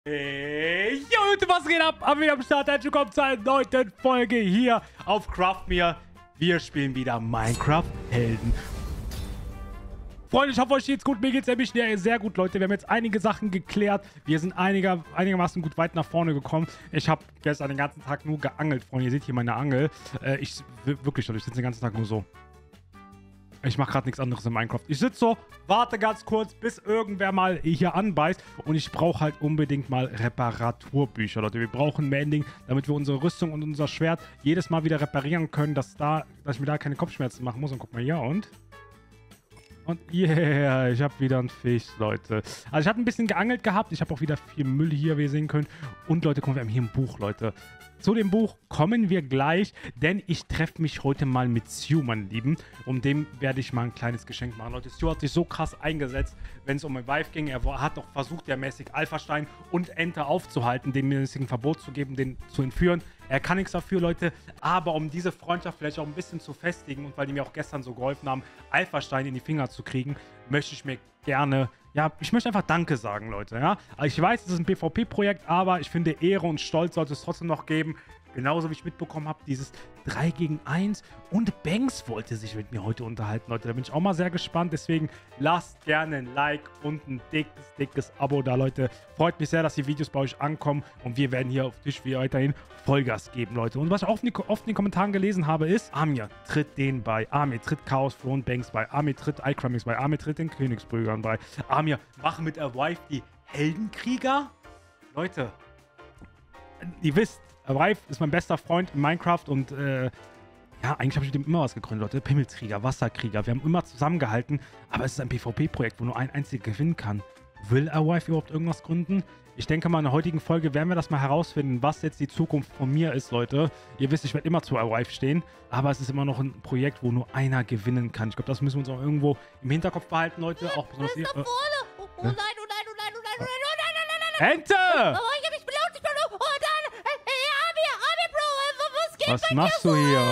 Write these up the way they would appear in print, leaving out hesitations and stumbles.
Hey, yo Leute, was geht ab? Haben wir am Start. Herzlich willkommen zu einer neuen Folge hier auf Craftmere. Wir spielen wieder Minecraft Helden. Freunde, ich hoffe, euch geht's gut. Mir geht's nämlich sehr gut, Leute. Wir haben jetzt einige Sachen geklärt. Wir sind einigermaßen gut weit nach vorne gekommen. Ich habe gestern den ganzen Tag nur geangelt, Freunde. Ihr seht hier meine Angel. Wirklich, Leute, ich sitze den ganzen Tag nur so. Ich mache gerade nichts anderes in Minecraft. Ich sitze so, warte ganz kurz, bis irgendwer mal hier anbeißt. Und ich brauche halt unbedingt mal Reparaturbücher, Leute. Wir brauchen Mending, damit wir unsere Rüstung und unser Schwert jedes Mal wieder reparieren können, dass ich mir da keine Kopfschmerzen machen muss. Und guck mal hier, und yeah, ich habe wieder einen Fisch, Leute. Also ich habe ein bisschen geangelt gehabt. Ich habe auch wieder viel Müll hier, wie ihr sehen könnt. Und Leute, guck mal, wir haben hier ein Buch, Leute. Zu dem Buch kommen wir gleich, denn ich treffe mich heute mal mit Stu, meine Lieben. Und dem werde ich mal ein kleines Geschenk machen. Leute, Stu hat sich so krass eingesetzt, wenn es um Revive ging. Er hat doch versucht, der mäßig Alphastein und Enter aufzuhalten, dem mäßigen Verbot zu geben, den zu entführen. Er kann nichts dafür, Leute, aber um diese Freundschaft vielleicht auch ein bisschen zu festigen und weil die mir auch gestern so geholfen haben, Alphastein in die Finger zu kriegen, möchte ich mir gerne, ja, ich möchte einfach Danke sagen, Leute, ja. Also ich weiß, es ist ein PvP-Projekt, aber ich finde, Ehre und Stolz sollte es trotzdem noch geben. Genauso wie ich mitbekommen habe, dieses 3 gegen 1 und Banks wollte sich mit mir heute unterhalten, Leute. Da bin ich auch mal sehr gespannt. Deswegen lasst gerne ein Like und ein dickes Abo da, Leute. Freut mich sehr, dass die Videos bei euch ankommen und wir werden hier auf Tisch wie weiterhin Vollgas geben, Leute. Und was ich oft in den Kommentaren gelesen habe, ist, Amir tritt den bei, Amir tritt Chaos Throne Banks bei, Amir tritt iCramix bei, Amir tritt den Königsbrügern bei, Amir, machen mit Revive die Heldenkrieger? Leute, ihr wisst, Revive ist mein bester Freund in Minecraft und ja, eigentlich habe ich mit ihm immer was gegründet, Leute. Pimmelskrieger, Wasserkrieger, wir haben immer zusammengehalten, aber es ist ein PvP-Projekt, wo nur ein einziger gewinnen kann. Will Revive überhaupt irgendwas gründen? Ich denke mal, in der heutigen Folge werden wir das mal herausfinden, was jetzt die Zukunft von mir ist, Leute. Ihr wisst, ich werde immer zu Revive stehen, aber es ist immer noch ein Projekt, wo nur einer gewinnen kann. Ich glaube, das müssen wir uns auch irgendwo im Hinterkopf behalten, Leute. Auch besonders ihr. Oh nein, oh nein, oh nein, oh nein, oh nein, oh nein, oh nein, Oh, Ente! ich hab mich belohnt, ich bin oh nein! Hey, Amir, Bro, was geht Was bei machst dir du so? hier?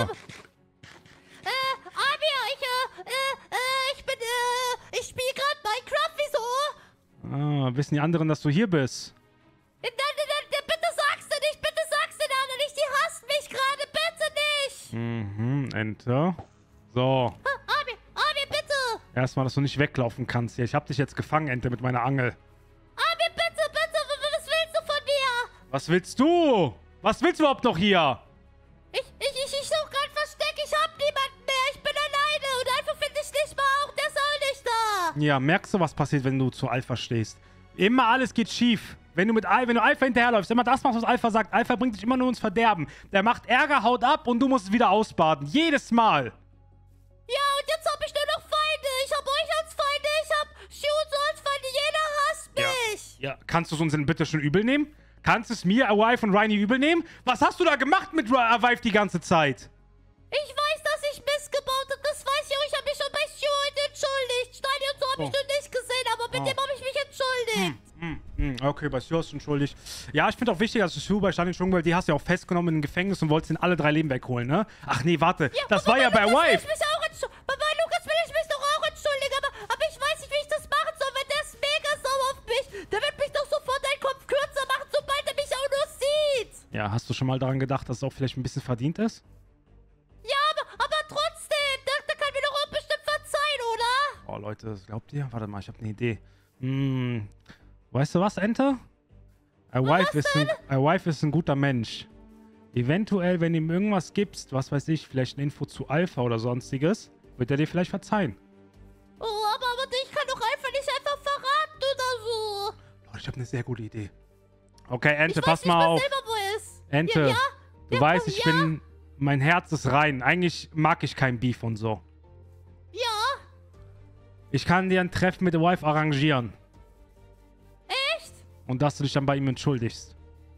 Amir, ich spiele gerade Minecraft, wieso? Ah, wissen die anderen, dass du hier bist? Nein, bitte sag's dir den anderen nicht, die hassen mich gerade, bitte nicht! Mhm, Ente. So. Amir, bitte! Erstmal, dass du nicht weglaufen kannst hier. Ich habe dich jetzt gefangen, Ente, mit meiner Angel. Amir, bitte, was willst du von mir? Was willst du? Was willst du überhaupt noch hier? Ich suche gerade Versteck, ich hab niemanden mehr, ich bin alleine und einfach finde ich nicht mal auch, der soll nicht da! Ja, merkst du, was passiert, wenn du zu Alpha stehst? Immer alles geht schief. Wenn du Alpha hinterherläufst, immer das machst, was Alpha sagt. Alpha bringt dich immer nur ins Verderben. Der macht Ärger, haut ab und du musst es wieder ausbaden. Jedes Mal. Ja, und jetzt hab ich nur noch Feinde. Ich hab euch als Feinde, ich hab Shoot als Feinde. Jeder hasst mich. Ja, kannst du es uns denn bitte schon übel nehmen? Kannst du es mir, Revive und Rhiny übel nehmen? Was hast du da gemacht mit Revive die ganze Zeit? Ich weiß, dass ich Mist gebaut habe. Das weiß ich auch. Ich hab mich schon bei Shoot entschuldigt. Steini und so hab ich noch nicht gesehen, aber mit dem hab ich mich entschuldigt. Okay, bei Stu hast du entschuldigt. Ja, ich finde auch wichtig, dass du Stu bei Steini entschuldigt, weil die hast du ja auch festgenommen in ein Gefängnis und wolltest den alle 3 Leben wegholen, ne? Ach nee, warte. Ja, das war ja bei Revive. Bei Lukas will ich mich doch auch entschuldigen, aber ich weiß nicht, wie ich das machen soll, weil der ist mega sauer auf mich. Der wird mich doch sofort einen Kopf kürzer machen, sobald er mich auch nur sieht. Ja, hast du schon mal daran gedacht, dass es auch vielleicht ein bisschen verdient ist? Ja, aber trotzdem, der kann mir doch auch bestimmt verzeihen, oder? Oh, Leute, das glaubt ihr? Warte mal, ich habe eine Idee. Weißt du was, Ente? Revive ist ein guter Mensch. Eventuell, wenn du ihm irgendwas gibst, was weiß ich, vielleicht eine Info zu Alpha oder sonstiges, wird er dir vielleicht verzeihen. Oh, aber ich kann doch einfach nicht einfach verraten oder so. Leute, ich habe eine sehr gute Idee. Okay, Ente, Ich pass weiß nicht mal auf. selber, wo er ist. Ente, Ja? du Ja, weißt, komm, ja. mein Herz ist rein. Eigentlich mag ich kein Beef und so. Ja, Ich kann dir ein Treffen mit der Wife arrangieren. echt? Und dass du dich dann bei ihm entschuldigst.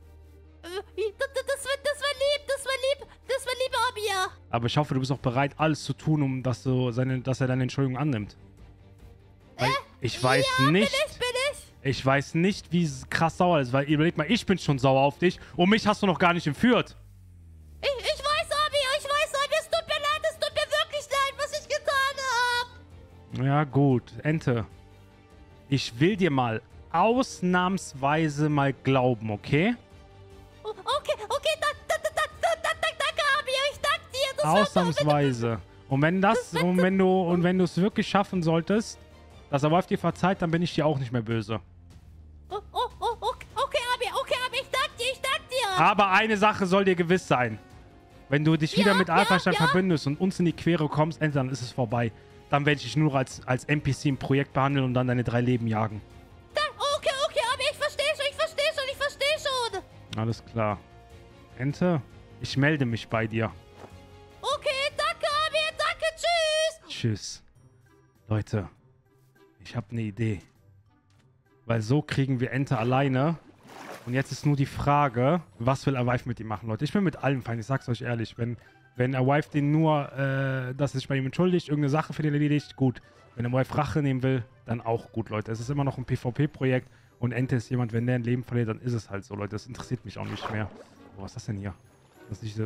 Das war lieb, Amir. Aber ich hoffe, du bist auch bereit, alles zu tun, um dass er deine Entschuldigung annimmt. Weil ich weiß nicht. Bin ich? Ich weiß nicht, wie krass sauer ist. Weil überleg mal, ich bin schon sauer auf dich und mich hast du noch gar nicht entführt. Ich weiß, Amir, es tut mir wirklich leid, was ich getan habe. Ja, gut. Ente. Ich will dir mal ausnahmsweise mal glauben, okay? Okay, danke, Abi. Ich danke dir. Das Ausnahmsweise. Und wenn du es wirklich schaffen solltest, dass der Wolf dir verzeiht, dann bin ich dir auch nicht mehr böse. Okay, Abi, ich danke dir. Aber eine Sache soll dir gewiss sein. Wenn du dich wieder mit Alpha-Stein verbündest und uns in die Quere kommst, dann ist es vorbei. Dann werde ich dich nur als NPC im Projekt behandeln und dann deine 3 Leben jagen. Okay, Abi, ich verstehe schon. Alles klar. Ente, ich melde mich bei dir. Okay, danke, Abi, danke, tschüss. Tschüss. Leute, ich habe eine Idee. Weil so kriegen wir Ente alleine. Und jetzt ist nur die Frage, was will Awife mit ihm machen, Leute? Ich bin mit allem fein, ich sag's euch ehrlich. Wenn Awife den nur, dass er sich bei ihm entschuldigt, irgendeine Sache für den erledigt, gut. Wenn Awife Rache nehmen will, dann auch gut, Leute. Es ist immer noch ein PvP-Projekt und Ente ist jemand, wenn der ein Leben verliert, dann ist es halt so, Leute. Das interessiert mich auch nicht mehr. Oh, was ist das denn hier? Das ist diese...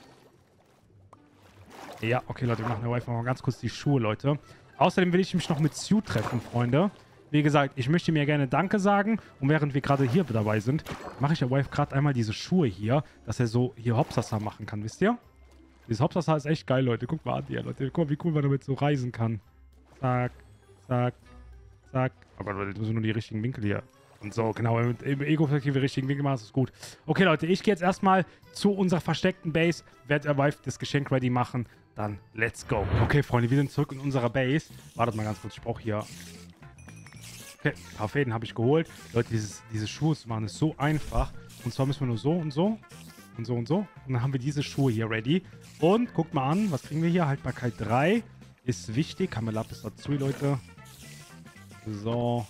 Ja, okay, Leute, wir machen Awife mal ganz kurz die Schuhe, Leute. Außerdem will ich mich noch mit Sue treffen, Freunde. Wie gesagt, ich möchte mir gerne Danke sagen. Und während wir gerade hier dabei sind, mache ich der Wife gerade einmal diese Schuhe hier, dass er so hier Hopsasa machen kann, wisst ihr? Dieses Hopsasa ist echt geil, Leute. Guckt mal an hier, Leute. Guck mal, wie cool man damit so reisen kann. Zack, zack, zack. Aber Leute, jetzt müssen nur die richtigen Winkel hier. Und so, genau, im Ego-Perspektive die richtigen Winkel machen, das ist gut. Okay, Leute, ich gehe jetzt erstmal zu unserer versteckten Base, werde der Wife das Geschenk ready machen. Dann let's go. Okay, Freunde, wir sind zurück in unserer Base. Wartet mal ganz kurz, ich brauche hier... Okay, ein paar Fäden habe ich geholt. Leute, diese Schuhe zu machen ist so einfach. Und zwar müssen wir nur so und so und so und so. Und dann haben wir diese Schuhe hier ready. Und guckt mal an, was kriegen wir hier? Haltbarkeit 3 ist wichtig. Haben wir Lapis dazu, Leute. So.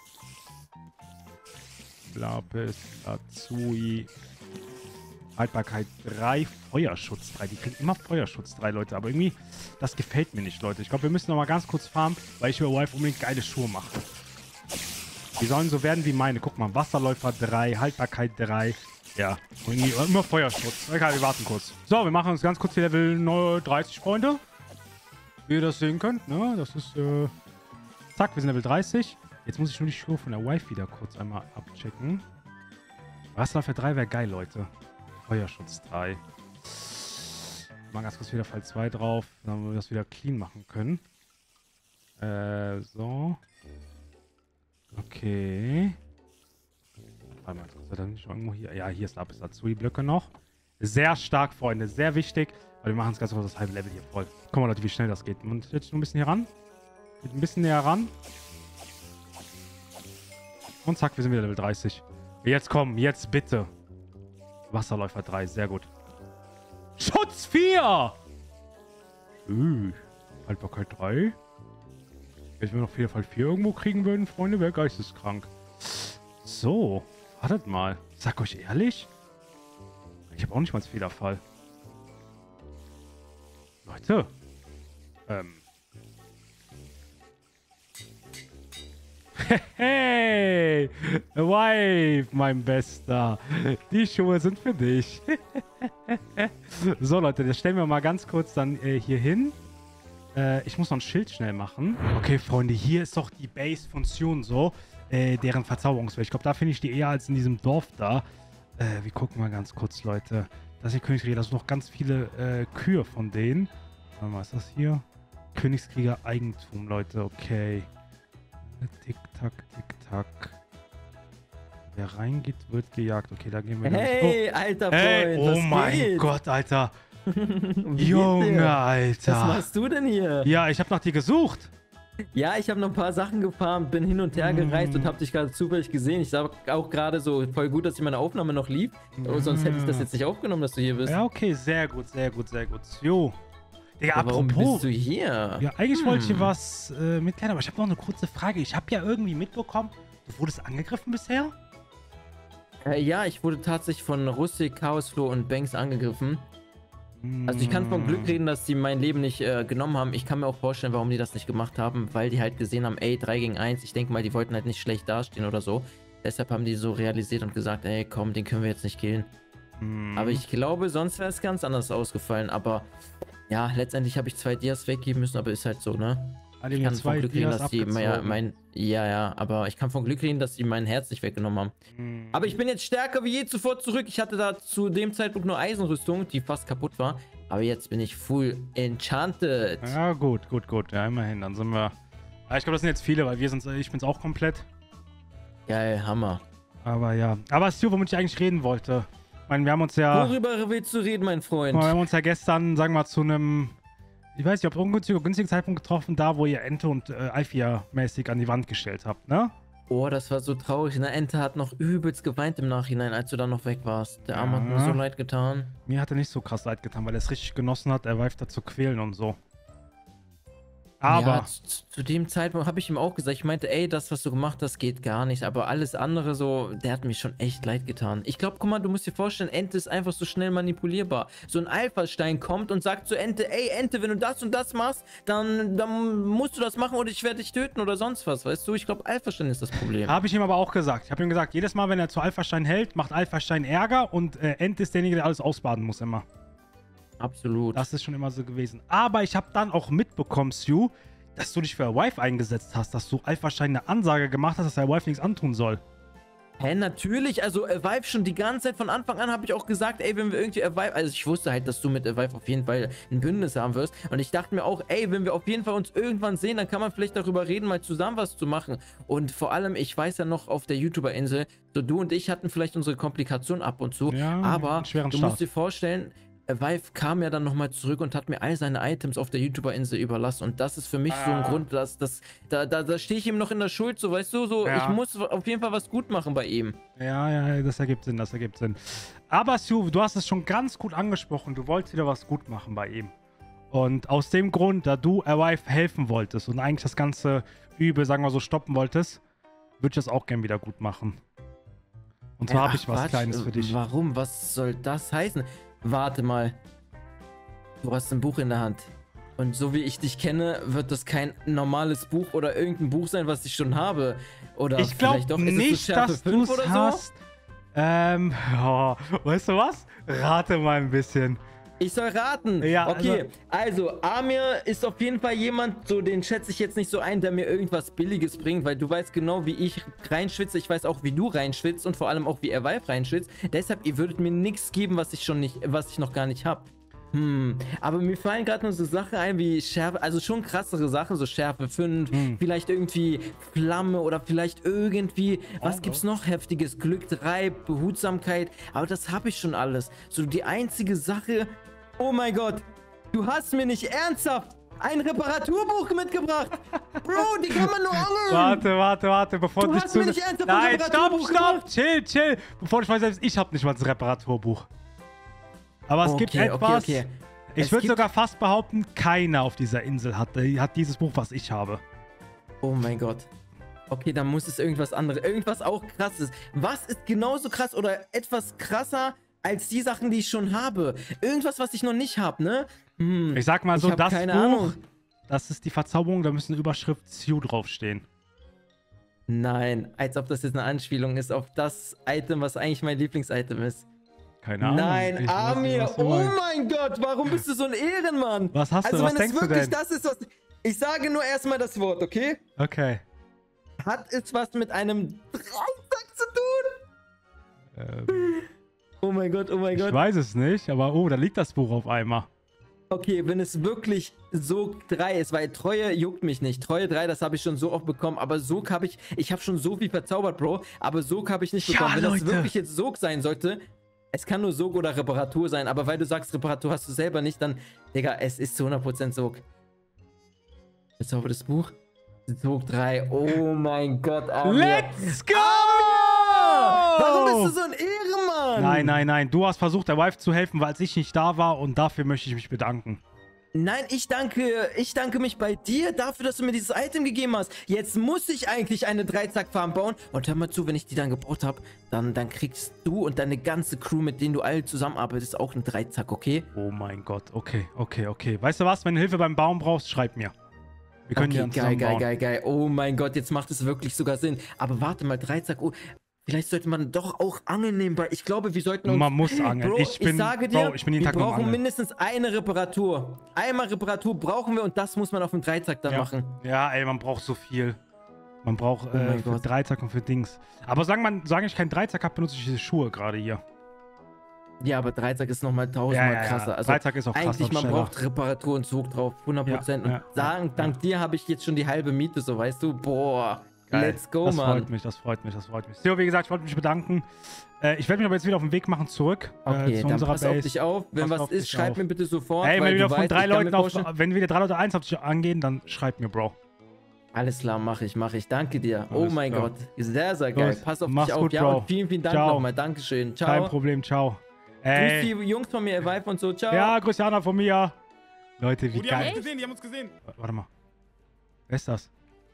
Lapis dazu. Haltbarkeit 3, Feuerschutz 3. Die kriegen immer Feuerschutz 3, Leute. Aber irgendwie, das gefällt mir nicht, Leute. Ich glaube, wir müssen noch mal ganz kurz farmen, weil ich will Wife unbedingt geile Schuhe machen. Die sollen so werden wie meine. Guck mal, Wasserläufer 3, Haltbarkeit 3. Ja, und irgendwie immer Feuerschutz. Okay, wir warten kurz. So, wir machen uns ganz kurz die Level 30, Freunde. Wie ihr das sehen könnt, ne? Das ist, zack, wir sind Level 30. Jetzt muss ich nur die Schuhe von der Wife wieder kurz einmal abchecken. Wasserläufer 3 wäre geil, Leute. Feuerschutz 3. Mal ganz kurz wieder Fall 2 drauf, damit wir das wieder clean machen können. So. Okay. Warte mal, ist er dann nicht irgendwo hier? Ja, hier ist Lapis dazu, die Blöcke noch. Sehr stark, Freunde, sehr wichtig. Weil wir machen es ganz kurz das halbe Level hier voll. Guck mal, Leute, wie schnell das geht. Und jetzt noch ein bisschen hier ran. Geht ein bisschen näher ran. Und zack, wir sind wieder Level 30. Jetzt komm, jetzt bitte. Wasserläufer 3, sehr gut. Schutz 4! Haltbarkeit 3. Wenn wir noch Fehlerfall 4 irgendwo kriegen würden, Freunde, wäre geisteskrank. So, wartet mal. Ich sag euch ehrlich, ich habe auch nicht mal einen Fehlerfall. Leute. Hey, Wife, mein Bester. Die Schuhe sind für dich. So, Leute, das stellen wir mal ganz kurz dann hier hin. Ich muss noch ein Schild schnell machen. Okay, Freunde, hier ist doch die Base von Sion so. Deren Verzauberungswelt. Ich glaube, da finde ich die eher als in diesem Dorf da. Wir gucken mal ganz kurz, Leute. Das hier Königskrieger, da sind noch ganz viele Kühe von denen. Warte mal, was ist das hier? Königskrieger Eigentum, Leute. Okay. Tick-Tack, Tick-Tack. Wer reingeht, wird gejagt. Okay, da gehen wir Hey, alter Freund, hey, oh mein Gott, Alter. Junge, Alter. Was machst du denn hier? Ja, ich habe nach dir gesucht. Ja, ich habe noch ein paar Sachen gefarmt, bin hin und her gereist und habe dich gerade zufällig gesehen. Ich sag auch gerade so, voll gut, dass meine Aufnahme noch lief. Sonst hätte ich das jetzt nicht aufgenommen, dass du hier bist. Ja, okay, sehr gut, sehr gut, sehr gut. Jo. Digga, Aber warum apropos. bist du hier? Ja, eigentlich wollte ich hier was mitklären, aber ich habe noch eine kurze Frage. Ich habe ja irgendwie mitbekommen, du wurdest angegriffen bisher? Ja, ich wurde tatsächlich von Rustic, Chaosflow und Banks angegriffen. Also ich kann vom Glück reden, dass die mein Leben nicht genommen haben. Ich kann mir auch vorstellen, warum die das nicht gemacht haben, weil die halt gesehen haben, ey, 3 gegen 1. Ich denke mal, die wollten halt nicht schlecht dastehen oder so. Deshalb haben die so realisiert und gesagt, ey, komm, den können wir jetzt nicht killen. Aber ich glaube, sonst wäre es ganz anders ausgefallen. Aber ja, letztendlich habe ich 2 Dias weggeben müssen, aber ist halt so, ne? Hat Ich ihm kann jetzt von 2 Glück reden, Dias dass die abgezogen. ja, aber ich kann von Glück reden, dass sie mein Herz nicht weggenommen haben. Hm. Aber ich bin jetzt stärker wie je zuvor zurück. Ich hatte da zu dem Zeitpunkt nur Eisenrüstung, die fast kaputt war. Aber jetzt bin ich full enchanted. Ja, gut. Ja, immerhin. Dann sind wir. Ja, ich glaube, das sind jetzt viele, weil ich bin's auch komplett. Geil, Hammer. Aber ja. Aber Stu, womit ich eigentlich reden wollte. Ich meine, wir haben uns ja. Worüber willst du reden, mein Freund? Wir haben uns ja gestern, sagen wir mal, zu einem. Ich weiß nicht, ob günstigen Zeitpunkt getroffen, da, wo ihr Ente und Alfia mäßig an die Wand gestellt habt, ne? Oh, das war so traurig. Eine Ente hat noch übelst geweint im Nachhinein, als du dann noch weg warst. Der Arm hat mir so leid getan. Mir hat er nicht so krass leid getan, weil er es richtig genossen hat, er Wife zu quälen und so. Aber. Ja, zu dem Zeitpunkt habe ich ihm auch gesagt, ich meinte, ey, das, was du gemacht hast, geht gar nicht. Aber alles andere so, der hat mir schon echt leid getan. Ich glaube, guck mal, du musst dir vorstellen, Ente ist einfach so schnell manipulierbar. So ein Alpha-Stein kommt und sagt zu Ente, ey, Ente, wenn du das und das machst, dann musst du das machen oder ich werde dich töten oder sonst was, weißt du? Ich glaube, Alpha-Stein ist das Problem. Habe ich ihm aber auch gesagt. Ich habe ihm gesagt, jedes Mal, wenn er zu Alpha-Stein hält, macht Alpha-Stein Ärger und Ent ist derjenige, der alles ausbaden muss immer. Absolut. Das ist schon immer so gewesen. Aber ich habe dann auch mitbekommen, Stu, dass du dich für Wife eingesetzt hast, dass du Alpha-Stein eine Ansage gemacht hast, dass er Wife nichts antun soll. Hä, natürlich, also Vive schon die ganze Zeit, von Anfang an habe ich auch gesagt, ey, wenn wir irgendwie Vive, also ich wusste halt, dass du mit Vive auf jeden Fall ein Bündnis haben wirst und ich dachte mir auch, ey, wenn wir auf jeden Fall uns irgendwann sehen, dann kann man vielleicht darüber reden, mal zusammen was zu machen und vor allem, ich weiß ja noch, auf der YouTuber-Insel, so du und ich hatten vielleicht unsere Komplikationen ab und zu, Ja, aber einen schweren du Start. musst dir vorstellen, Vive kam ja dann nochmal zurück und hat mir all seine Items auf der YouTuber-Insel überlassen. Und das ist für mich so ein Grund, dass da stehe ich ihm noch in der Schuld, so weißt du, so Ja. ich muss auf jeden Fall was gut machen bei ihm. Ja, das ergibt Sinn, Aber Stu, du hast es schon ganz gut angesprochen, du wolltest wieder was gut machen bei ihm. Und aus dem Grund, da du Wife helfen wolltest und eigentlich das ganze Übel, sagen wir so, stoppen wolltest, würde ich das auch gern wieder gut machen. Und zwar habe ich was Quatsch, Kleines für dich. Warum? Was soll das heißen? Warte mal. Du hast ein Buch in der Hand. Und so wie ich dich kenne, wird das kein normales Buch oder irgendein Buch sein, was ich schon habe. Oder Ich glaube vielleicht doch, ist es so nicht, Schärfe dass du 5 es oder so? hast. Weißt du was? Rate mal ein bisschen. Ich soll raten. Ja, okay, also Amir ist auf jeden Fall jemand, so den schätze ich jetzt nicht so ein, der mir irgendwas Billiges bringt, weil du weißt genau, wie ich reinschwitze. Ich weiß auch, wie du reinschwitzt und vor allem auch, wie er Vive reinschwitzt. Deshalb, ihr würdet mir nichts geben, was ich noch gar nicht habe. Aber mir fallen gerade nur so Sachen ein wie Schärfe, also schon krassere Sachen, so Schärfe 5, vielleicht irgendwie Flamme oder vielleicht irgendwie, was gibt's noch heftiges? Glück 3, Behutsamkeit, aber das habe ich schon alles. So die einzige Sache, oh mein Gott, du hast mir nicht ernsthaft ein Reparaturbuch mitgebracht. Bro, die kann man nur angeln. Warte, bevor Du du hast mir nicht ernsthaft ein Nein, stopp, Reparaturbuch gemacht. chill. Bevor ich mal selbst, ich habe nicht mal das Reparaturbuch. Aber es gibt etwas, okay. ich würde sogar fast behaupten, keiner auf dieser Insel hat dieses Buch, was ich habe. Oh mein Gott. Okay, dann muss es irgendwas anderes, irgendwas auch krasses. Was ist genauso krass oder etwas krasser als die Sachen, die ich schon habe? Irgendwas, was ich noch nicht habe, ne? Ich sag mal so, ich hab das keine Buch, Ahnung. das ist die Verzauberung, da müssen Überschrift Stu draufstehen. Nein, als ob das jetzt eine Anspielung ist auf das Item, was eigentlich mein Lieblings-Item ist. Keine Ahnung. Nein, Ich weiß nicht, Amir, was du oh meinst. mein Gott, warum bist du so ein Ehrenmann? Was hast du, Also was wenn es denkst du wirklich denn? das ist, was... Ich sage nur erstmal das Wort, okay? Okay. Hat es was mit einem Dreizack zu tun? Oh mein Gott, oh mein Ich Gott. weiß es nicht, aber da liegt das Buch auf einmal. Okay, wenn es wirklich Sog 3 ist, weil Treue juckt mich nicht. Treue 3, das habe ich schon so oft bekommen, aber Sog habe ich habe schon so viel verzaubert, Bro, aber Sog habe ich nicht Ja, bekommen. Wenn Leute. das wirklich jetzt Sog sein sollte, es kann nur Sog oder Reparatur sein, aber weil du sagst, Reparatur hast du selber nicht, dann, Digga, es ist zu 100% Sog. Verzaubertes Buch? Sog 3, oh mein Gott, Amir. Let's go! Warum bist du so ein Ehrenmann? Nein, du hast versucht, der Wife zu helfen, weil ich nicht da war und dafür möchte ich mich bedanken. Nein, ich danke mich bei dir dafür, dass du mir dieses Item gegeben hast. Jetzt muss ich eigentlich eine Dreizack-Farm bauen. Und hör mal zu, wenn ich die dann gebaut habe, dann kriegst du und deine ganze Crew, mit denen du alle zusammenarbeitest, auch einen Dreizack, okay? Oh mein Gott, okay. Weißt du was, wenn du Hilfe beim Bauen brauchst, schreib mir. Wir können die Okay, dann zusammen bauen. geil. Oh mein Gott, jetzt macht es wirklich sogar Sinn. Aber warte mal, Dreizack, oh, Vielleicht sollte man doch auch Angeln nehmen, weil ich glaube, wir sollten uns... Man muss angeln. Bro, ich sage dir, Bro, ich bin jeden wir Tag am brauchen Angeln. mindestens eine Reparatur. Einmal Reparatur brauchen wir und das muss man auf dem Dreizack dann machen. Ja, ey, man braucht so viel. Man braucht mein für Gott. Dreizack und für Dings. Aber solange ich keinen Dreizack habe, benutze ich diese Schuhe gerade hier. Ja, aber Dreizack ist nochmal tausendmal krasser. Also Dreizack ist auch krasser. eigentlich, man schneller. braucht Reparatur und Zug drauf, 100%. Ja, Und dank dir habe ich jetzt schon die halbe Miete, so weißt du. Boah, Geil. let's go, das Mann. Freut mich, das freut mich, das freut mich. So, wie gesagt, ich wollte mich bedanken. Ich werde mich aber jetzt wieder auf den Weg machen zurück Okay, zu dann unserer pass Base. auf dich auf. Wenn Pass was auf ist, dich schreib auf. mir bitte sofort. Ey, wenn weil wieder du von weißt, 3 ich kann mir Leuten auf, vorstellen- wenn wieder 3 Leute 1 auf dich angehen, dann schreib mir, Bro. Alles klar, mach ich. Danke dir. Oh Alles mein klar. Gott. Sehr, sehr geil. Los, Pass auf mach's dich auf. gut, Ja, Bro. und vielen Dank Ciao. nochmal. Dankeschön. Ciao. Kein Problem, ciao. Grüß die Jungs von mir, Vibe und so. Ciao. Ja, grüß Jana von mir. Leute, wie Oh, die haben geil. uns gesehen, die haben uns gesehen. Warte mal. Wer ist das?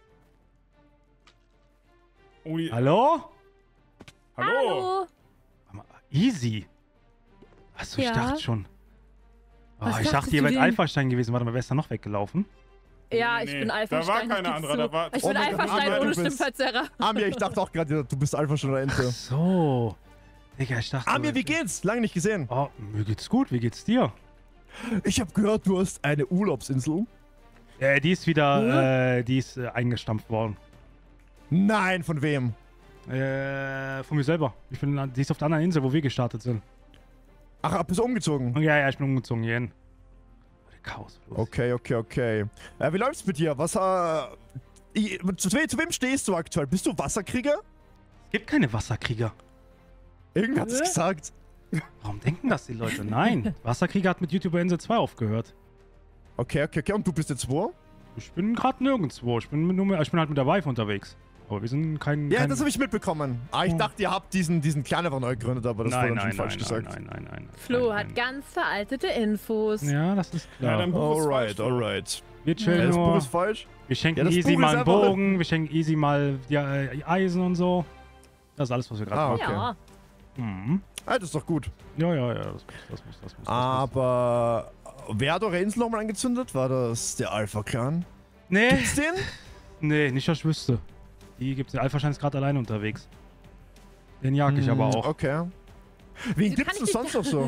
Oh, die, Hallo? hallo. Warte mal, Easy. Achso, ich Ja? dachte schon. Oh, Was ich dachte, dachtest ihr du wärt denn? Alpha-Stein gewesen. Warte mal, wer ist da noch weggelaufen? Ja, ich Nee, bin da war Alpha-Stein. keiner ich anderer, geb's da war- zu. Ich Oh bin mein Gott, Alpha-Stein Amir, ohne du bist- Stimmverzerrer. Amir, ich dachte auch gerade, du bist einfach schon eine Ach Ente. so. Digga, ich dachte... Amir, wie geht's? Lange nicht gesehen. Oh, mir geht's gut. Wie geht's dir? Ich habe gehört, du hast eine Urlaubsinsel. Die ist wieder... die ist eingestampft worden. Nein, von wem? Von mir selber. Die ist auf der anderen Insel, wo wir gestartet sind. Ach, bist du umgezogen? Und ja, ich bin umgezogen hierhin. Chaos. Okay. Wie läuft's mit dir? Zu wem stehst du aktuell? Bist du Wasserkrieger? Es gibt keine Wasserkrieger. Irgendwer hat's gesagt. Warum denken das die Leute? Nein. Wasserkrieger hat mit YouTuber Insel 2 aufgehört. Okay. Und du bist jetzt wo? Ich bin gerade nirgendwo. Ich bin halt mit der Wife unterwegs. Aber wir sind kein... Ja, kein das habe ich mitbekommen. Ich Oh. dachte, ihr habt diesen Kleineren neu gegründet, aber das wurde dann schon falsch gesagt. Nein. Flo nein, hat ganz veraltete Infos. Ja, das ist Ja, klar. dein Buch ist falsch. Alright. Wir chillen Ja, das Buch nur. ist falsch. Wir schenken Ja, das easy Buch mal ist einen einfach- Bogen. Wir schenken easy mal die, Eisen und so. Das ist alles, was wir gerade machen. Okay. Ja. Mhm. Ah, das ist doch gut. Ja, das muss. Aber wer hat eure Insel nochmal angezündet? War das der Alpha-Clan? Nee, Gibt's den? nee, nicht, dass ich wüsste. Die gibt's. Der Alpha-Schein ist gerade alleine unterwegs. Den jag ich aber auch. Okay. Wen Wieso gibt's kann denn ich sonst noch so?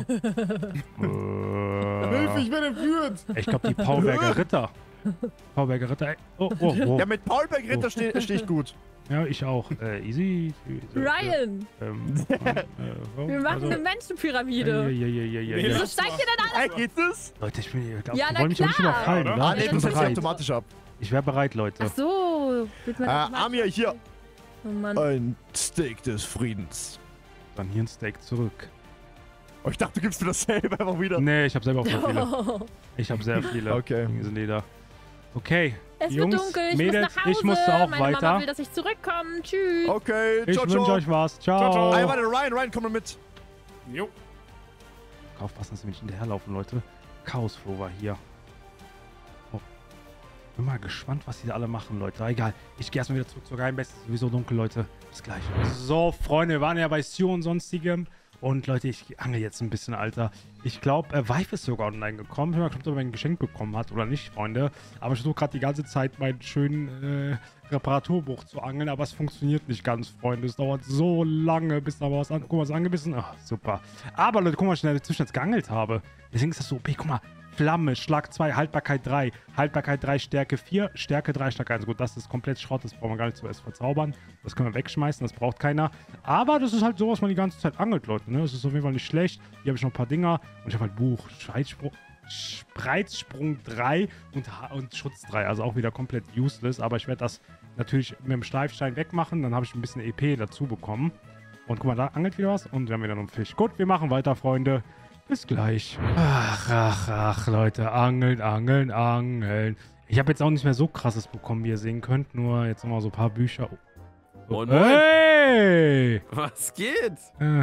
Hilfe, ich werde entführt. Ich glaube, die Pauberger Ritter. Pauberger Ritter. Oh. Ja, mit Paulberg Ritter steh ich gut. Ja, ich auch. Easy. Ryan, wir machen eine Menschenpyramide. Wieso Ja. steigt ihr denn alle? Hey, geht das? Leute, ich bin. Ja, na wollen mich doch nicht klar. überfallen, Oder? oder? Ah, nee, Ich bin das setzt sich bereit. automatisch ab. Ich wäre bereit, Leute. Ach so. Wird man das machen? Amir, hier. Oh Mann. Ein Steak des Friedens. Dann hier ein Steak zurück. Oh, ich dachte, du gibst mir dasselbe einfach wieder. Nee, ich habe selber auch so viele. Ich habe sehr viele. Okay. Diese Leder. Okay. Es Jungs, wird dunkel, ich Mädels, muss nach Hause. ich musste auch Meine weiter. Mama will, dass ich zurückkomme. Tschüss. Okay, Ich ciao, wünsche ciao. euch was. Ciao. Ciao, ciao. Ey, warte, Ryan, komm mal mit. Jo. Aufpassen, dass wir nicht hinterherlaufen, Leute. Chaosflow war hier. Oh. Bin mal gespannt, was die da alle machen, Leute. Egal. Ich gehe erstmal wieder zurück zur Geheimweste. Es ist sowieso dunkel, Leute. Bis gleich. So, Freunde, wir waren ja bei Stu und sonstigem. Und Leute, ich angel jetzt ein bisschen, Alter. Ich glaube, Vive ist sogar online gekommen. Ich bin mal gespannt, ob er ein Geschenk bekommen hat oder nicht, Freunde. Aber ich versuche gerade die ganze Zeit meinen schönen Reparaturbuch zu angeln. Aber es funktioniert nicht ganz, Freunde. Es dauert so lange, bis da was an... Guck mal, was angebissen. Ach, super. Aber Leute, guck mal, schnell, zwischen jetzt geangelt habe. Deswegen ist das so OP. Guck mal. Flamme, Schlag 2, Haltbarkeit 3, Haltbarkeit 3, Stärke 4, Stärke 3, Stärke 1. Gut, das ist komplett Schrott, das brauchen wir gar nicht zuerst verzaubern. Das können wir wegschmeißen, das braucht keiner. Aber das ist halt so, was man die ganze Zeit angelt, Leute. Ne? Das ist auf jeden Fall nicht schlecht. Hier habe ich noch ein paar Dinger. Und ich habe halt Buch, Spreizsprung 3 und Schutz 3. Also auch wieder komplett useless. Aber ich werde das natürlich mit dem Schleifstein wegmachen. Dann habe ich ein bisschen EP dazu bekommen. Und guck mal, da angelt wieder was. Und wir haben wieder noch einen Fisch. Gut, wir machen weiter, Freunde. Bis gleich. Ach, Leute. Angeln. Ich habe jetzt auch nicht mehr so krasses bekommen, wie ihr sehen könnt. Nur jetzt nochmal so ein paar Bücher. Oh. Moin, moin. Hey! Was geht?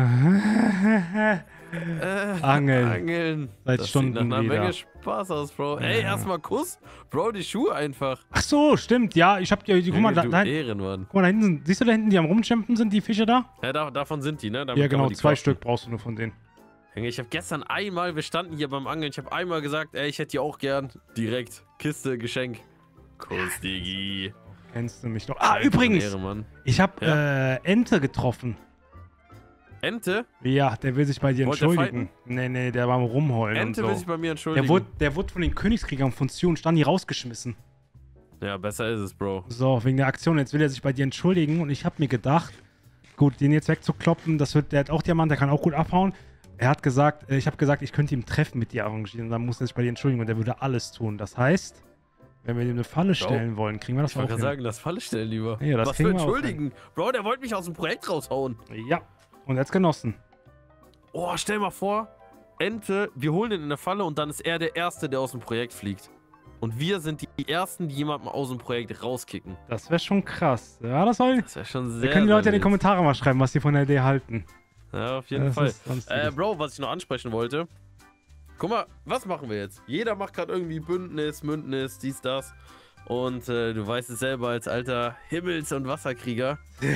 Angeln. Angeln. Seit Das Stunden sieht nach einer wieder. Menge Spaß aus, Bro. Ey, erstmal Kuss. Bro, die Schuhe einfach. Ach so, stimmt. Ja, ich hab die. Guck mal, Junge, da du Ehrenmann. guck mal, da hinten. Siehst du da hinten, die am Rumchampen sind, die Fische da? Ja, davon sind die, ne? Damit Ja, kann man genau. die 2 kosten. Stück brauchst du nur von denen. Junge, ich habe gestern einmal, wir standen hier beim Angeln, ich habe einmal gesagt, ey, ich hätte die auch gern. Direkt. Kiste, Geschenk. Kuss, Digi. Kennst du mich doch? Ah, übrigens. Ehrenmann. Ich hab Ente getroffen. Ente? Ja, der will sich bei dir Wollte er entschuldigen. Nee, der war am Rumheulen Ente und will so. sich bei mir entschuldigen. Der wurde von den Königskriegern von Sion und Stani rausgeschmissen. Ja, besser ist es, Bro. So, wegen der Aktion. Jetzt will er sich bei dir entschuldigen und ich habe mir gedacht, gut, den jetzt wegzukloppen, der hat auch Diamant, der kann auch gut abhauen. Er hat gesagt, ich habe gesagt, ich könnte ihm Treffen mit dir arrangieren und dann muss er sich bei dir entschuldigen und der würde alles tun. Das heißt, wenn wir ihm eine Falle stellen wollen, kriegen wir das Ich auch wollte hin. gerade sagen, das Falle stellen lieber. Ja, das Was für kriegen wir auch entschuldigen? Bro, der wollte mich aus dem Projekt raushauen. Ja, und er hat's genossen. Oh, stell mal vor, Ente, wir holen ihn in eine Falle und dann ist er der Erste, der aus dem Projekt fliegt. Und wir sind die Ersten, die jemanden aus dem Projekt rauskicken. Das wäre schon krass. Ja, das soll. Das wäre schon sehr. Wir können die Leute in die wild. Kommentare mal schreiben, was sie von der Idee halten. Ja, auf jeden Das Fall. ist sonst Bro, was ich noch ansprechen wollte. Guck mal, was machen wir jetzt? Jeder macht gerade irgendwie Bündnis, Mündnis, dies, das. Und du weißt es selber als alter Himmels- und Wasserkrieger. Du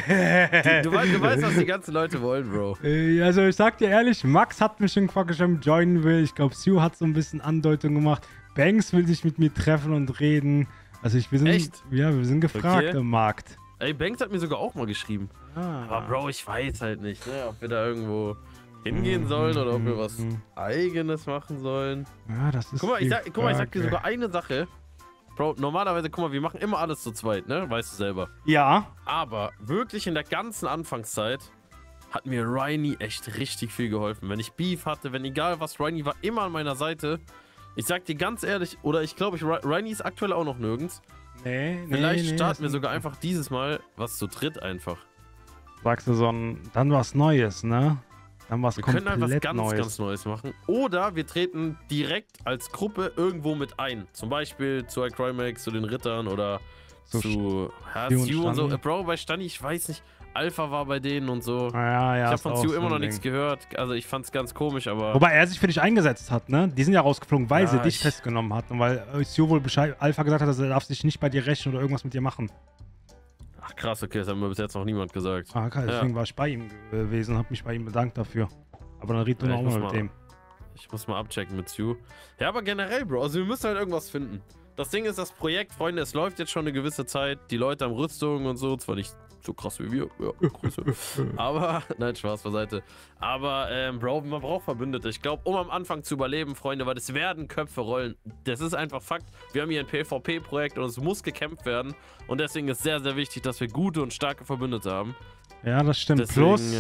weißt, was die ganzen Leute wollen, Bro. Also ich sag dir ehrlich, Max hat mich schon gefragt, ob ich joinen will. Ich glaube, Sue hat so ein bisschen Andeutung gemacht. Banks will sich mit mir treffen und reden. Also wir sind, Echt? Ja, wir sind gefragt Okay. im Markt. Ey, Banks hat mir sogar auch mal geschrieben. Ah. Aber Bro, ich weiß halt nicht, ne, ob wir da irgendwo hingehen sollen oder ob wir was Eigenes machen sollen. Ja, das ist Guck mal, ich sag dir Frage. sogar eine Sache. Bro, normalerweise, guck mal, wir machen immer alles zu zweit, ne? Weißt du selber. Ja. Aber wirklich in der ganzen Anfangszeit hat mir Rhynie echt richtig viel geholfen. Wenn ich Beef hatte, wenn egal was, Rhynie war immer an meiner Seite. Ich sag dir ganz ehrlich, oder ich glaube, Rhynie ist aktuell auch noch nirgends. Nee, Vielleicht starten wir das- sogar einfach dieses Mal was zu dritt einfach. Sagst du dann was Neues, ne? Dann was Wir können komplett einfach was Neues. ganz Neues machen. Oder wir treten direkt als Gruppe irgendwo mit ein. Zum Beispiel zu iCrimex, zu den Rittern oder So zu Stu und Stu und so. Stani. Bro, bei Stani, ich weiß nicht, Alpha war bei denen und so. Ja, Ich habe ist von auch Stu so immer ein noch nichts Ding. gehört. Also ich fand's ganz komisch, aber... Wobei er sich für dich eingesetzt hat, ne? Die sind ja rausgeflogen, weil Ja, sie dich ich- festgenommen hatten, weil Sue wohl Alpha gesagt hat, dass er darf sich nicht bei dir rächen oder irgendwas mit dir machen. Ach krass, okay, das hat mir bis jetzt noch niemand gesagt. Ah, okay, deswegen war ich bei ihm gewesen und hab mich bei ihm bedankt dafür. Aber dann red du Ja, noch ich muss mal mit mal- dem. Ich muss mal abchecken mit Stu. Ja, aber generell, Bro, also wir müssen halt irgendwas finden. Das Ding ist, das Projekt, Freunde, es läuft jetzt schon eine gewisse Zeit. Die Leute haben Rüstungen und so, zwar nicht so krass wie wir, ja, Grüße. Aber, nein, Spaß beiseite. Aber, Bro, man braucht Verbündete. Ich glaube, um am Anfang zu überleben, Freunde, weil es werden Köpfe rollen. Das ist einfach Fakt. Wir haben hier ein PvP-Projekt und es muss gekämpft werden. Und deswegen ist sehr, sehr wichtig, dass wir gute und starke Verbündete haben. Ja, das stimmt. Deswegen, Plus,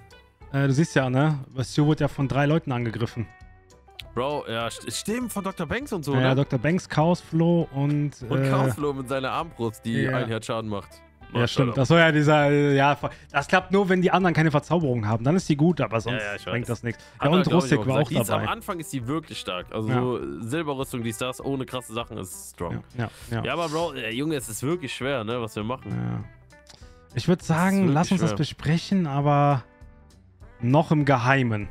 du siehst ja, ne? Sue wurde ja von 3 Leuten angegriffen. Bro, ja, stimmt, von Dr. Banks und so, Ja, ne? Dr. Banks, Chaos Flow und. Und Chaosflow mit seiner Armbrust, die ja. 1 Herz Schaden macht. Ja, stimmt. Das soll ja dieser. Ja, das klappt nur, wenn die anderen keine Verzauberung haben. Dann ist die gut, aber sonst Ja, ich weiß. bringt das nichts. Hat Ja, er, und glaub ich, Rustik auch war auch gesagt. Die ist, am dabei. Anfang ist die wirklich stark. Also Ja. so Silberrüstung, dies, das, ohne krasse Sachen ist strong. Ja. Ja, aber Bro, Junge, es ist wirklich schwer, ne, was wir machen. Ja. Ich würde Das sagen, ist lass uns wirklich das besprechen, aber noch im Geheimen.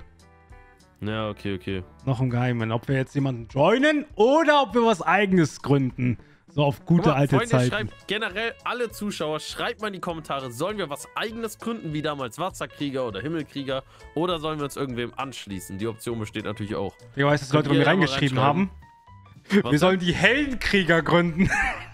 Ja, okay. Noch im Geheimen. Ob wir jetzt jemanden joinen oder ob wir was Eigenes gründen. So auf gute Guck mal, alte Freunde, Zeiten. schreibt generell alle Zuschauer, schreibt mal in die Kommentare, sollen wir was Eigenes gründen, wie damals Wasserkrieger oder Himmelkrieger, oder sollen wir uns irgendwem anschließen? Die Option besteht natürlich auch. Ich weiß, dass Leute bei Könnt mir ihr ja mal reingeschrieben haben. Was Wir sollen die Heldenkrieger gründen.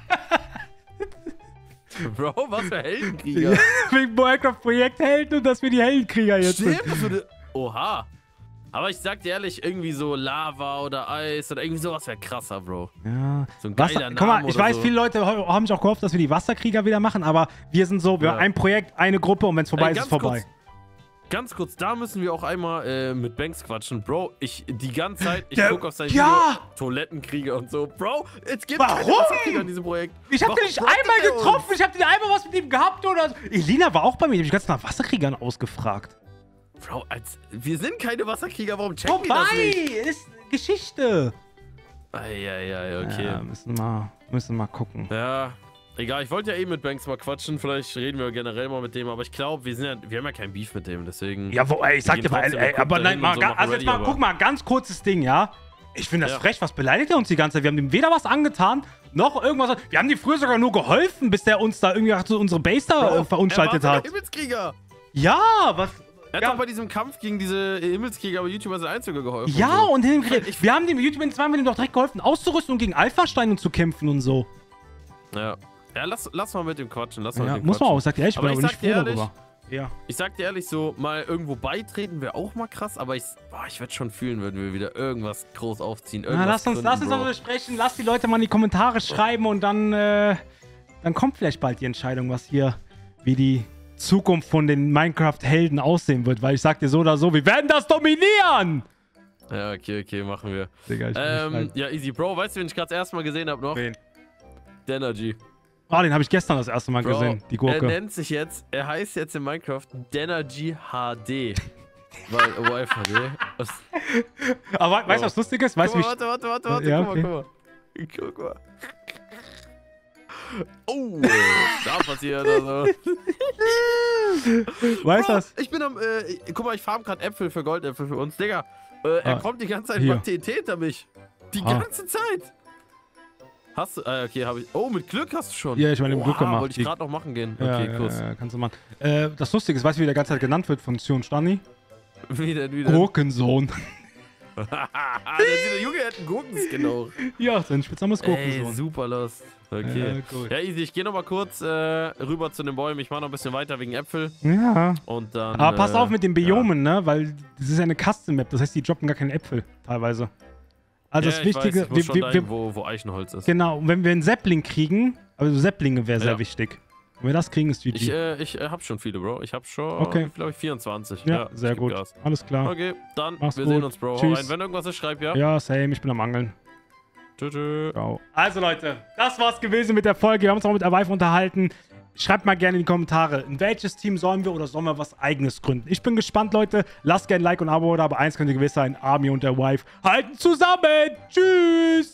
Bro, was für Heldenkrieger? Wegen Minecraft-Projekt Helden und dass wir die Heldenkrieger jetzt sind. Stimmt, das würde... Oha. Aber ich sag dir ehrlich, irgendwie so Lava oder Eis oder irgendwie sowas wäre krasser, Bro. Ja. So ein geiler Guck mal, Name ich oder weiß, so. viele Leute haben sich auch gehofft, dass wir die Wasserkrieger wieder machen, aber wir sind so, wir Ja. haben ein Projekt, eine Gruppe und wenn es vorbei Ey, ist, ist es ganz vorbei. Ganz kurz, da müssen wir auch einmal mit Banks quatschen. Bro, die ganze Zeit, ich Der- gucke auf sein ja! Video, Toilettenkrieger und so. Bro, es gibt Warum? keine Wasserkrieger in diesem Projekt. Ich hab Warum den nicht wollte einmal der uns? getroffen, ich hab den einmal was mit ihm gehabt oder so. Elina war auch bei mir, die hab ich ganz nach Wasserkriegern ausgefragt. Bro, wir sind keine Wasserkrieger, warum checken wir das Vorbei! nicht? Ist Geschichte. Eieiei, okay. Ja, müssen mal gucken. Ja, egal, ich wollte ja eh mit Banks mal quatschen, vielleicht reden wir generell mal mit dem, aber ich glaube, wir haben ja kein Beef mit dem, deswegen... Ja, ich sag dir mal, trotzdem ey, eine aber Gruppe nein, hin mal, und so, also machen jetzt mal, ready, guck mal, ganz kurzes Ding, ja? Ich finde das Ja. frech, was beleidigt er uns die ganze Zeit? Wir haben dem weder was angetan, noch irgendwas. Wir haben dir früher sogar nur geholfen, bis der uns da irgendwie so unsere Base da verunstaltet er war hat. sogar Himmelskrieger! Ja, was... Er hat doch bei diesem Kampf gegen diese Himmelskrieger aber YouTuber als Einzige geholfen. Ja, und so. und wir haben dem YouTube in 2 Minuten doch direkt geholfen, auszurüsten und gegen Alpha-Steine zu kämpfen und so. Ja, lass mal mit dem quatschen. Ja, muss man auch, sagt er, ich bin Aber aber ich nicht sag froh dir ehrlich, darüber. Ja. Ich sag dir ehrlich, so mal irgendwo beitreten wäre auch mal krass, aber ich würde schon fühlen, würden wir wieder irgendwas groß aufziehen. Na, lass uns darüber sprechen. Lass die Leute mal in die Kommentare schreiben und dann kommt vielleicht bald die Entscheidung, wie die Zukunft von den Minecraft-Helden aussehen wird. Weil ich sag dir so oder so, wir werden das dominieren! Ja, okay, machen wir. Digga, ja, easy. Bro, weißt du, wen ich gerade das erste Mal gesehen habe noch? Wen? Denergy. Ah, den habe ich gestern das erste Mal gesehen, die Gurke. Er heißt jetzt in Minecraft Denergy HD. Weil, Wife HD. Aber weißt du, was lustig ist? Weißt du, Warte, ja, guck mal. Guck mal. Oh, da passiert also. Weißt du was? Ich bin guck mal, ich farm gerade Äpfel für Goldäpfel für uns, Digga. Er kommt die ganze Zeit hier. über TNT hinter mich. Die ganze Zeit. Hast du, okay, habe ich. Oh, mit Glück hast du schon. Ja, ich meine, mit Glück gemacht. Wollte ich gerade noch machen gehen. Ja, Okay, kurz. Ja, kannst du machen. Das Lustige ist, weißt du, wie der ganze Zeit genannt wird von Sion Stani? Wie denn? Gurkensohn. Der Junge hat einen Gurkenskin auch. Ja, sein Spitzname ist Gurkensohn. Ey, super lost. Okay. Cool. Ja, easy. Ich gehe nochmal kurz rüber zu den Bäumen. Ich mache noch ein bisschen weiter wegen Äpfel. Ja. Und dann. Aber pass auf mit den Biomen, ne? Weil das ist ja eine Custom-Map. Das heißt, die droppen gar keine Äpfel teilweise. Also das Wichtige. Ich muss schon dahin, wo Eichenholz ist. Genau, und wenn wir einen Sapling kriegen, also Säpplinge wäre sehr wichtig. Wenn wir das kriegen, ist GG. Ich hab schon viele, Bro. Ich hab schon, okay, glaube ich, 24. Ja, sehr gut. Gas. Alles klar. Okay, dann, Mach's wir gut. sehen uns, Bro. Tschüss. Hau rein. Wenn irgendwas ist, schreib, ja? Ja, same. Ich bin am Angeln. Tschüss. Ciao. Also, Leute, das war's gewesen mit der Folge. Wir haben uns auch mit der Wife unterhalten. Schreibt mal gerne in die Kommentare, in welches Team sollen wir oder sollen wir was Eigenes gründen. Ich bin gespannt, Leute. Lasst gerne ein Like und ein Abo da, aber eins könnt ihr gewiss sein, Army und der Wife halten zusammen. Tschüss.